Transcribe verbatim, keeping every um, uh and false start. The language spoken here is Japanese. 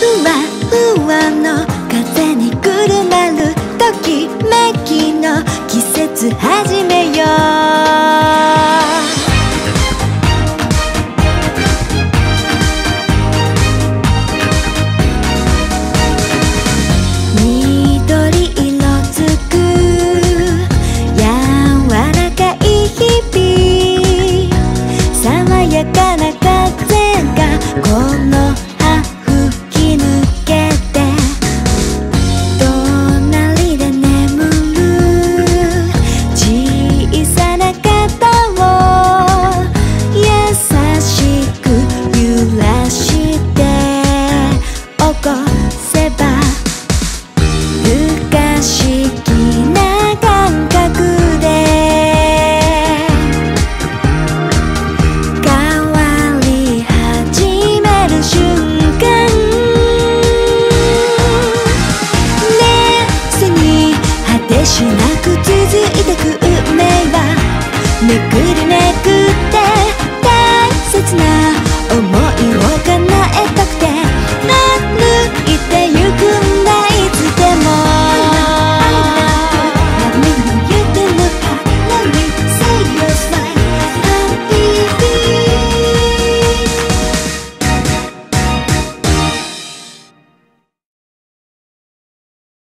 ふわふわの風にくるまるときめきの季節始めよう。緑色づく柔らかい日々、爽やかな風が